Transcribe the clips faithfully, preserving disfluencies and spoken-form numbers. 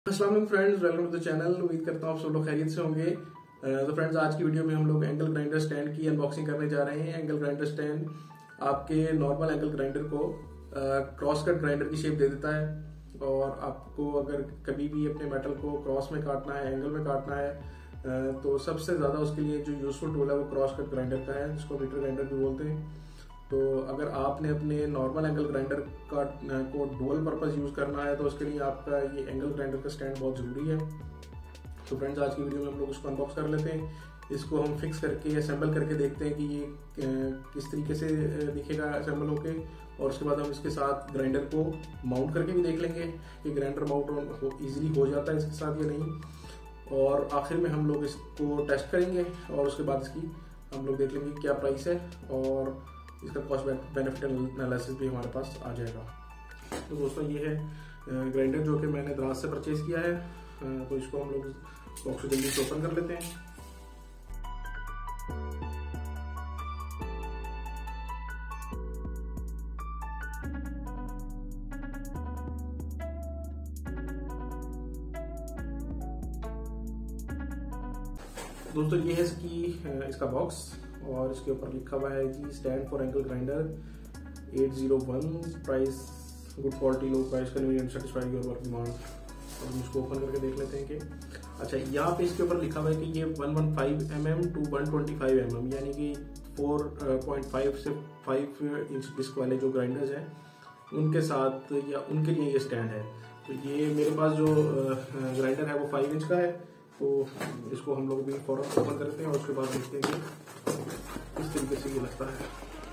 अस्सलाम वालेकुम friends, welcome to the channel. उम्मीद करता हूँ आप सब लोग खैरियत से होंगे। तो फ्रेंड्स, आज की वीडियो में हम लोग एंगल ग्राइंडर स्टैंड की अनबॉक्सिंग करने जा रहे हैं। एंगल ग्राइंडर स्टैंड आपके नॉर्मल एंगल ग्राइंडर को क्रॉस कट ग्राइंडर की शेप दे देता है, और आपको अगर कभी भी अपने मेटल को क्रॉस में काटना है, एंगल में काटना है, तो सबसे ज़्यादा उसके लिए जो यूजफुल टूल है वो क्रॉस कट ग्राइंडर का है, जिसको मीटर ग्राइंडर भी बोलते हैं। तो अगर आपने अपने नॉर्मल एंगल ग्राइंडर का को डुअल पर्पस यूज़ करना है तो उसके लिए आपका ये एंगल ग्राइंडर का स्टैंड बहुत ज़रूरी है। तो फ्रेंड्स, आज की वीडियो में हम लोग उसको अनबॉक्स कर लेते हैं। इसको हम फिक्स करके असेंबल करके देखते हैं कि ये किस तरीके से दिखेगा असेंबल होके, और उसके बाद हम इसके साथ ग्राइंडर को माउंट करके भी देख लेंगे कि ग्राइंडर माउंट ईजिली हो जाता है इसके साथ या नहीं। और आखिर में हम लोग इसको टेस्ट करेंगे और उसके बाद इसकी हम लोग देख लेंगे क्या प्राइस है, और इसका कॉस्ट बेनिफिट एनालिसिस भी हमारे पास आ जाएगा। तो दोस्तों, ये है ग्राइंडर जो कि मैंने दराज से परचेज किया है। तो इसको हम लोग बॉक्स को जल्दी से ओपन कर लेते हैं। दोस्तों, ये है इसकी इसका बॉक्स, और इसके ऊपर लिखा हुआ है जी stand for angle grinder eight zero one, price good quality, low price, convenient, satisfied your work demand. और हम इसको ओपन करके देख लेते हैं कि अच्छा, यहाँ पे इसके ऊपर लिखा हुआ है कि ये one one five M M to one twenty five M M, यानी कि फोर पॉइंट फाइव से फाइव इंच डिस्क वाले जो ग्राइंडर्स हैं उनके साथ या उनके लिए ये स्टैंड है। तो ये मेरे पास जो ग्राइंडर है वो फाइव इंच का है। तो इसको हम लोग भी फौरन ओपन करते हैं और उसके बाद देखते हैं कि किस तरीके से ये लगता है।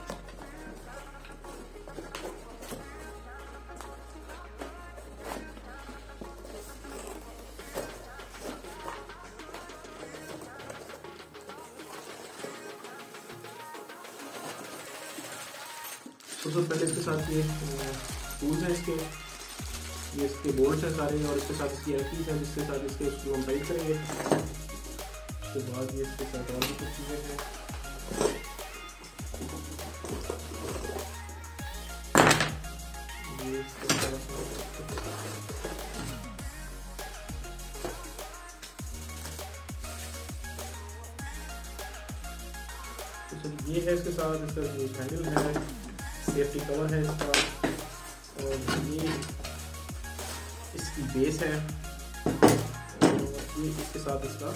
तो सबसे पहले इसके साथ ये टूल्स हैं, इसके ये इसके बोर्ड्स हैं सारे, और इसके साथ इसकी एलकीज हैं जिसके साथ इसके उसको हम टाइट करेंगे। उसके बाद ये इसके साथ और भी कुछ चीज़ें हैं। ये तो ये है इसके साथ इसका जो हैंडल है, सेफ्टी कवर है इसका, और ये इसकी बेस है, और ये इसके साथ इसका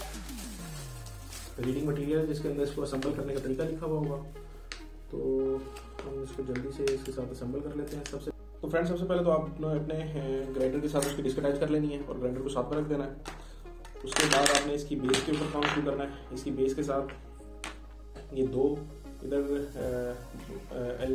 रीडिंग मटेरियल जिसके अंदर इसको असेंबल करने का तरीका लिखा हुआ होगा। तो हम इसको जल्दी से इसके साथ असेंबल कर लेते हैं। सबसे तो फ्रेंड्स, सबसे पहले तो आपने अपने ग्राइंडर के साथ उसकी डिस्क अटैच कर लेनी है और ग्राइंडर को साथ में रख देना है। उसके बाद आपने इसकी बेस के ऊपर काम शुरू करना है। इसकी बेस के साथ ये दो इधर एल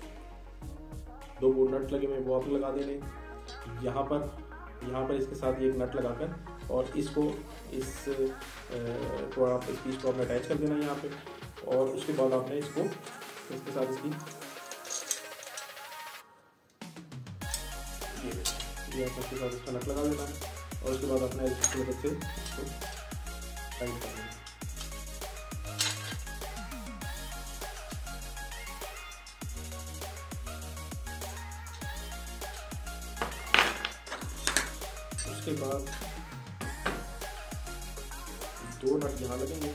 दो बोर्ड नट लगे हुए वो आप लगा देंगे। यहाँ पर यहाँ पर इसके साथ ये एक नट लगाकर, और इसको इस को आप इस पीस को आपने अटैच कर देना यहाँ पे, और उसके बाद आपने इसको इसके साथ इसकी ये ये इसके साथ इसका नट लगा देना है, और उसके बाद अपने इसकी मदद से इसको टाइट कर देना। उसके बाद दो नट यहाँ लगेंगे,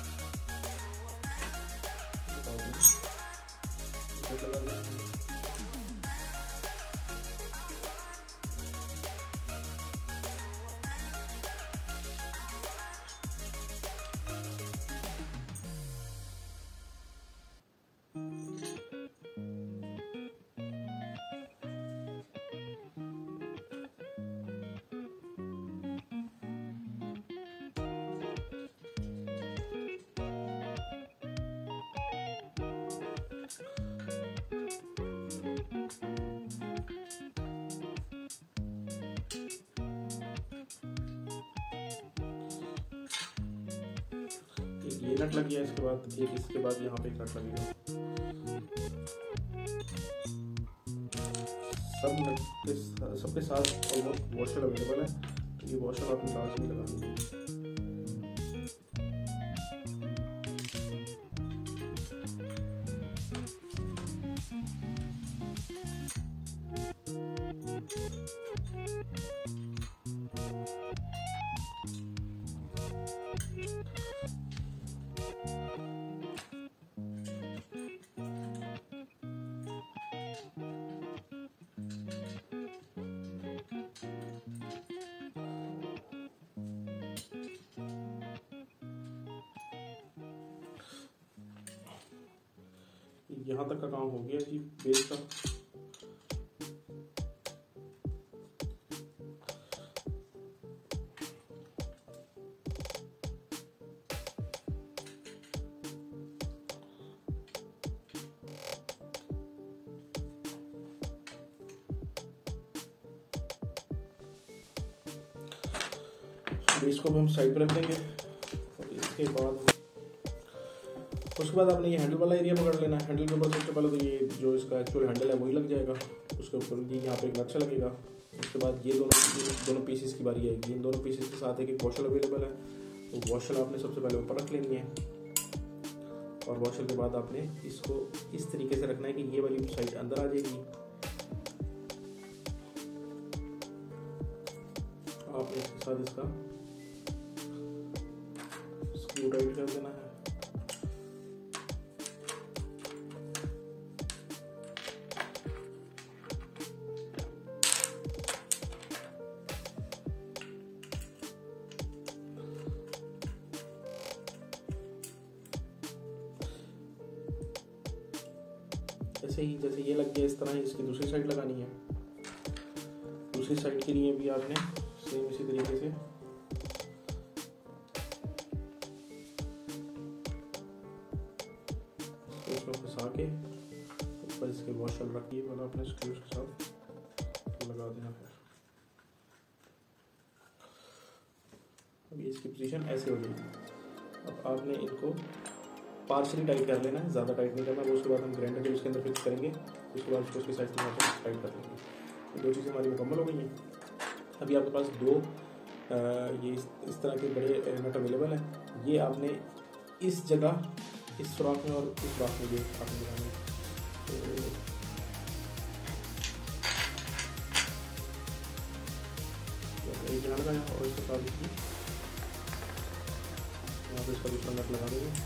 ये नट लग गया। इसके बाद एक इसके बाद यहाँ पे एक नट लगेगा। सब नट के सबके साथ ऑलमोस्ट वॉशर अवेलेबल है, तो ये वॉशर आप लाजमी लगाएंगे। यहाँ तक का काम हो गया जी बेस का। बेस को भी हम साइड पर रख देंगे और इसके बाद उसके बाद आपने ये हैंडल वाला एरिया पकड़ लेना है। हैंडल के ऊपर सबसे पहले तो ये जो इसका एक्चुअल हैंडल है वही लग जाएगा, उसके ऊपर ये यहाँ पे एक नक्शा लगेगा। उसके बाद ये दोनों दोनों पीसेस की बारी आएगी। इन दोनों पीसेस के साथ एक एक वॉशल अवेलेबल है, तो वॉशल आपने सबसे पहले ऊपर रख लेनी है और वॉशल के बाद आपने इसको इस तरीके से रखना है कि ये वाली साइड अंदर आ जाएगी। आपने इसके साथ इसका स्क्रू टाइट कर देना है। ऐसे ही जैसे ये लग गया इस तरह ही इसकी दूसरी साइड लगानी है। दूसरी साइड के लिए भी आपने सेम इसी तरीके से इसको फंसा के ऊपर इसके वॉशल रखिए वाला अपने स्क्रूज के साथ लगा देना है। अभी इसकी पोजीशन ऐसे हो जाएगी। अब आपने इनको पार्शली टाइट कर लेना है, ज़्यादा टाइट नहीं करना। वो उसके बाद हम ग्राइंडर जो इसके अंदर फिक्स करेंगे, उसके बाद उसको उसकी साइड से टाइट कर लेंगे। दो चीज़ें हमारी मुकम्मल हो गई हैं। अभी आपके पास दो आ, ये इस, इस तरह के बड़े नट अवेलेबल हैं। ये आपने इस जगह इस सुराख में और इस सुराख में भी आपने लगाने तो एक जगह लगाया और इसके साथ इसकी यहाँ पे इसका दूसरा नट लगा देंगे।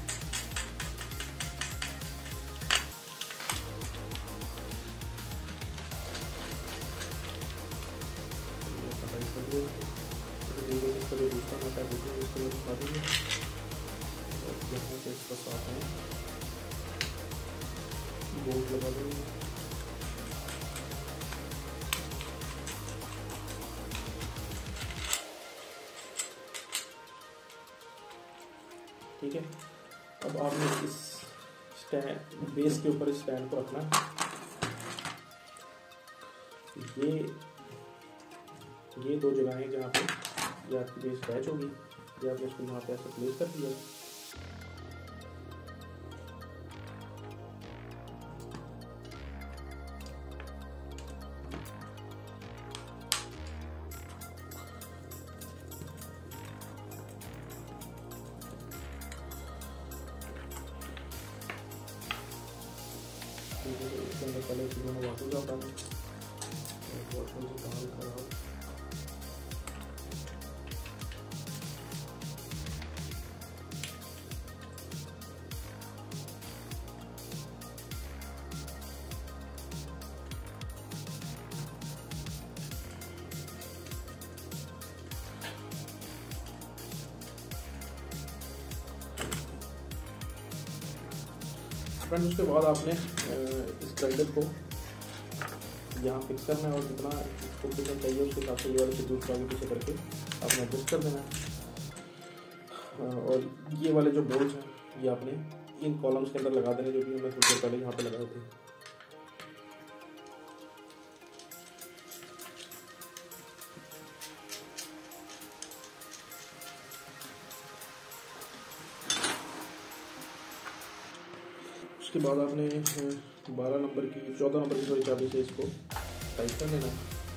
इसका जो दूसरा नट है वो इसको लगा देंगे और यहाँ से इसका साथ में बोल्ट लगा देंगे। ठीक है, अब आपने इस स्टैंड बेस के ऊपर इस स्टैंड को रखना। ये ये दो जगहें जहाँ पे ये आपकी बेस अटैच होगी, ये आपने इसको यहाँ पे ऐसा प्लेस कर दिया। इसके अंदर पहले दोनों वाटर जाता है वाटर से बाहर खराब फ्रेंड्स। उसके बाद आपने इस ग्राइंडर को यहाँ फिक्स करना है और जितना इसको फिक्स चाहिए उसके हिसाब से ये वाले से दूसरा आगे पीछे करके आपने एडजस्ट कर देना है। और ये वाले जो बोल्ट हैं ये आपने इन कॉलम्स के अंदर लगा देने, जो भी मैं थोड़ी देर पहले यहाँ पे लगाए थे। उसके बाद आपने बारह नंबर की चौदह नंबर की थोड़ी चाबी से इसको टाइट कर लेना।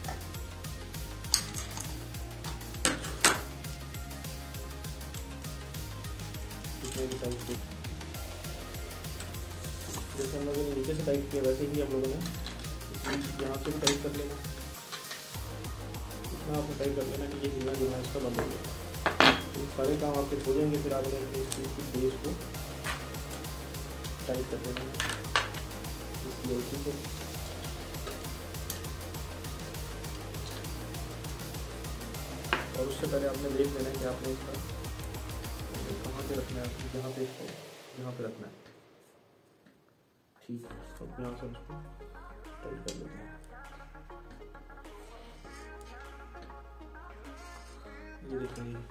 जैसे हम लोगों ने नीचे से टाइट किया वैसे ही हम लोगों ने यहाँ से भी टाइट कर लेना। इतना आपको टाइट कर लेना कि ये हिलना जुलना इसका बंद हो गया। तो सारे काम आपके हो जाएंगे। फिर आपने इसकी बेस को टाइट कर देना इसलिए ठीक है। और उससे पहले आपने देख लेना है कि आपने इसका कहाँ पे रखना है, जहाँ पे इसको यहाँ पे रखना है। ठीक है, अब यहाँ से उसको टाइट कर लेते हैं। ये देखिए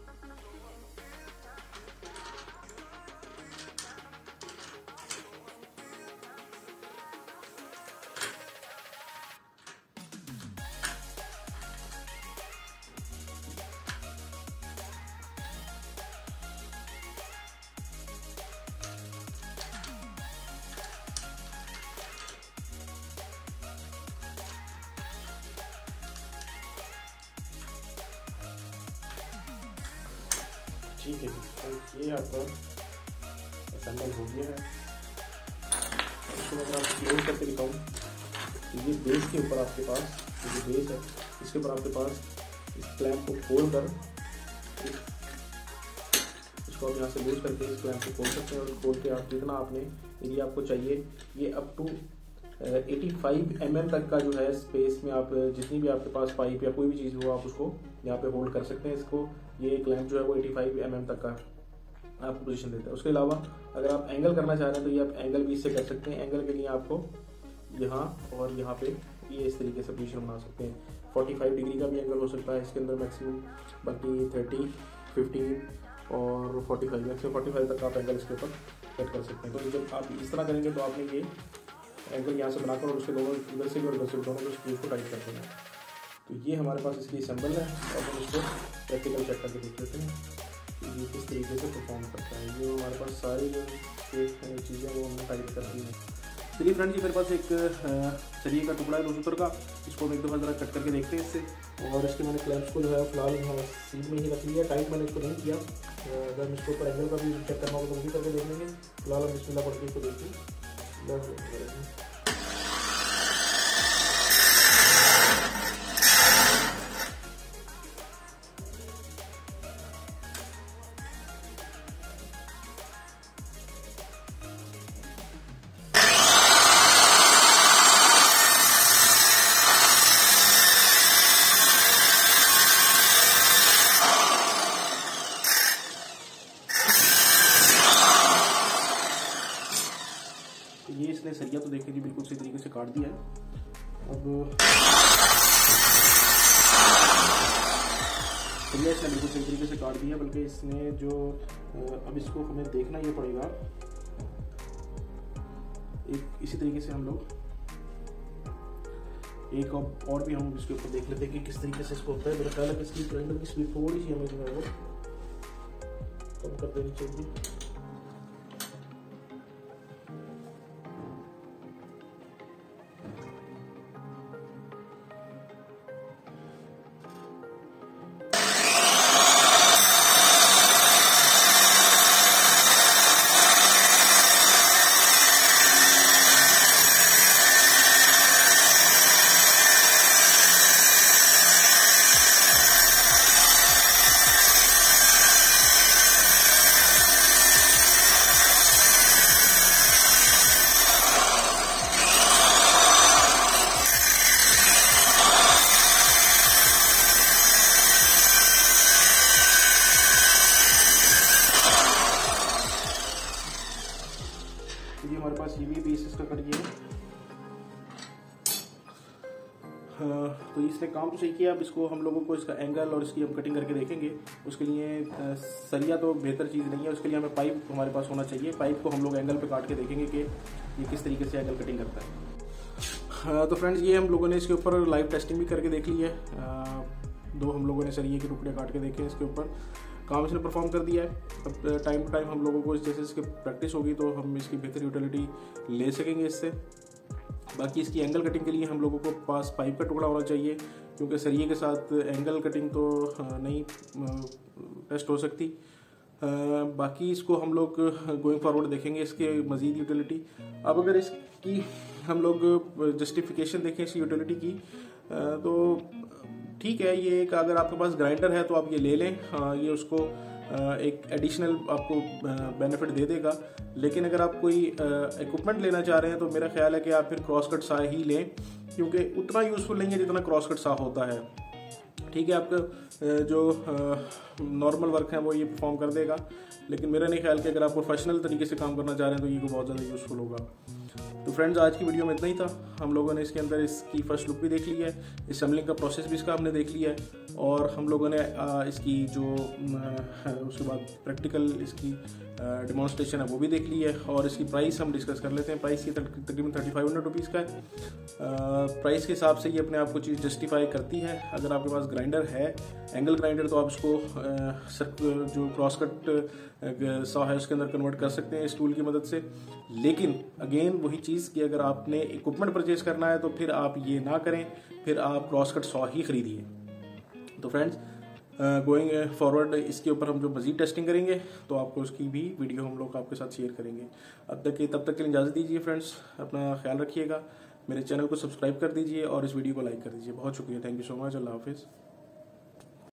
ठीक है, तो ये आपका असेंबल हो गया है। इसको अगर आपको क्लोज करके दिखाऊँ तो ये बेस के ऊपर आपके पास ये जो बेस है इसके ऊपर आपके पास इस क्लैंप को खोल कर इसको आप यहाँ से लूज करके इस क्लैंप को खोल सकते हैं और खोल के आप जितना आपने यदि आपको चाहिए ये अप टू पचासी एम एम तक का जो है स्पेस में आप जितनी भी आपके पास पाइप या कोई भी चीज़ हो आप उसको यहाँ पे होल्ड कर सकते हैं। इसको ये क्लैंप जो है वो पचासी एम एम तक का आपको पोजीशन देता है। उसके अलावा अगर आप एंगल करना चाह रहे हैं तो ये आप एंगल भी इससे कर सकते हैं। एंगल के लिए आपको यहाँ और यहाँ पे ये इस तरीके से पोजीशन बना सकते हैं। पैंतालीस डिग्री का भी एंगल हो सकता है इसके अंदर मैक्सिमम, बाकी तीस, पंद्रह और पैंतालीस मैक्सिमम पैंतालीस तक आप एंगल इसके ऊपर सेट कर सकते हैं। तो जब आप इस तरह करेंगे तो आपने ये एंगल यहाँ से बनाकर और उसके दोनों इधर से भी और इधर से दोनों स्क्रूज को टाइट करते हैं। तो ये हमारे पास इसकी असेंबल है और हम इसको प्रैक्टिकल चेक करके देख लेते हैं कि ये किस तरीके से परफॉर्म करता है। ये हमारे पास सारी जो चीज़ें वो हमने टाइट कर दी हैं। चलिए फ्रेंड्स, ये मेरे पास एक सरिये का टुकड़ा है दो सूत्र का, इसको हम एक दफ़ा ज़रा कट करके देखते हैं इससे। और इसके मैंने क्लैंप्स को जो है फिलहाल यहाँ सीट में ही रख लिया, टाइट मैंने इसको नहीं किया। अगर हम इसके ऊपर एंगल का भी चेक करना होगा तो वो भी करके देख लेंगे। फिलहाल हम बिस्मिल्लाह पढ़ के इसको देखिए। ये इसने सरिया तो देख लीजिए बिल्कुल सही तरीके से काट दिया है। अब सरिया इसने बिल्कुल सही तरीके से काट दिया, बल्कि इसने जो अब इसको हमें देखना ये पड़ेगा एक इसी तरीके से हम लोग एक और भी हम इसके ऊपर देख लेते हैं कि किस तरीके से इसको होता है। मेरा ख्याल है कि इसकी ग्राइंडर की स्पीड थोड़ी सी हमें जो है वो कम कर देनी चाहिए। ये हमारे पास ये भी पीसेस का कट है। हाँ, तो इसने काम तो सही किया। अब इसको हम लोगों को इसका एंगल और इसकी हम कटिंग करके देखेंगे। उसके लिए सरिया तो बेहतर चीज़ नहीं है, उसके लिए हमें पाइप हमारे पास होना चाहिए। पाइप को हम लोग एंगल पे काट के देखेंगे कि ये किस तरीके से एंगल कटिंग करता है। हाँ, तो फ्रेंड्स, ये हम लोगों ने इसके ऊपर लाइव टेस्टिंग भी करके देख ली है। दो हम लोगों ने सरिये के टुकड़े काट के देखे, इसके ऊपर काम इसने परफॉर्म कर दिया है। अब टाइम टू टाइम हम लोगों को जैसे इसकी प्रैक्टिस होगी तो हम इसकी बेहतर यूटिलिटी ले सकेंगे इससे। बाकी इसकी एंगल कटिंग के लिए हम लोगों को पास पाइप का टुकड़ा होना चाहिए, क्योंकि सरिये के साथ एंगल कटिंग तो नहीं टेस्ट हो सकती। बाकी इसको हम लोग गोइंग फॉरवर्ड देखेंगे इसके मज़ीद यूटिलिटी। अब अगर इसकी हम लोग जस्टिफिकेशन देखें इस यूटिलिटी की तो ठीक है, ये एक अगर आपके पास ग्राइंडर है तो आप ये ले लें। हाँ, ये उसको एक एडिशनल आपको बेनिफिट दे देगा। लेकिन अगर आप कोई इक्विपमेंट लेना चाह रहे हैं तो मेरा ख्याल है कि आप फिर क्रॉस कट सा ही लें, क्योंकि उतना यूज़फुल नहीं है जितना क्रॉस कट सा होता है। ठीक है, आपका जो नॉर्मल वर्क है वो ये परफॉर्म कर देगा, लेकिन मेरा नहीं ख्याल कि अगर आप प्रोफेशनल तरीके से काम करना चाह रहे हैं तो ये बहुत ज़्यादा यूज़फुल होगा। तो फ्रेंड्स आज की वीडियो में इतना ही था। हम लोगों ने इसके अंदर इसकी फर्स्ट लुक भी देख ली है, असेंबलिंग का प्रोसेस भी इसका हमने देख लिया है, और हम लोगों ने इसकी जो उसके बाद प्रैक्टिकल इसकी डिमॉन्स्ट्रेशन है वो भी देख ली है, और इसकी प्राइस हम डिस्कस कर लेते हैं। प्राइस ये तकरीबन थर्टी फाइव हंड्रेड रुपीज़ का है। प्राइस के हिसाब से ये अपने आप को चीज़ जस्टिफाई करती है। अगर आपके पास ग्राइंडर है एंगल ग्राइंडर तो आप उसको जो क्रॉस कट सॉ है उसके अंदर कन्वर्ट कर सकते हैं इस टूल की मदद से। लेकिन अगेन वही चीज़ कि अगर आपने इक्विपमेंट परचेज करना है तो फिर आप ये ना करें, फिर आप क्रॉस कट सॉ ही खरीदिए। तो फ्रेंड्स गोइंग फॉरवर्ड इसके ऊपर हम जो मजीद टेस्टिंग करेंगे तो आपको उसकी भी वीडियो हम लोग आपके साथ शेयर करेंगे। अब तक के तब तक के लिए इजाज़त दीजिए फ्रेंड्स, अपना ख्याल रखिएगा, मेरे चैनल को सब्सक्राइब कर दीजिए और इस वीडियो को लाइक कर दीजिए। बहुत शुक्रिया, थैंक यू सो मच, अल्लाह हाफिज़।